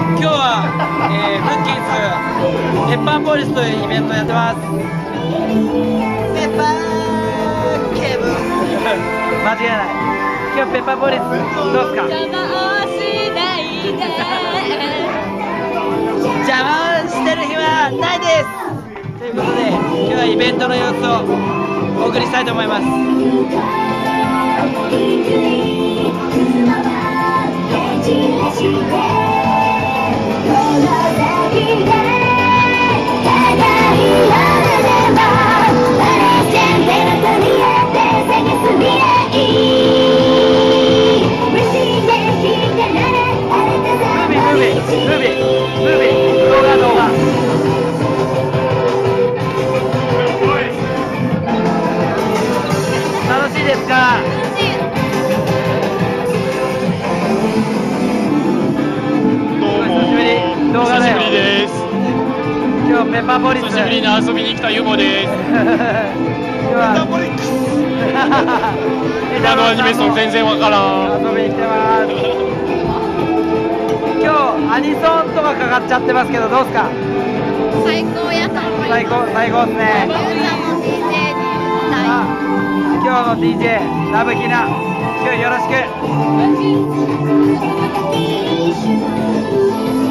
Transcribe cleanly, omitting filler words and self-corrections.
今日は、フッキーズペッパーポリスというイベントやってます。ペッパーケブ間違いない。今日ペッパーポリスどうですか？ 邪魔をしないで邪魔をしてる暇はないですということで、今日はイベントの様子をお送りしたいと思います。楽しいですか？動画だよ。久しぶりです。今日ペッパーポリス久しぶりに遊びに来たユモです。今日はペッパーポリックス今のアニメソン全然わからん。遊びに来てます。今日アニソンとかかかっちゃってますけど、どうですか？ 最高やと思います。 最高ですね。 ゆうちゃんの DJ に今日の DJ ラブヒナ、今日よろしく。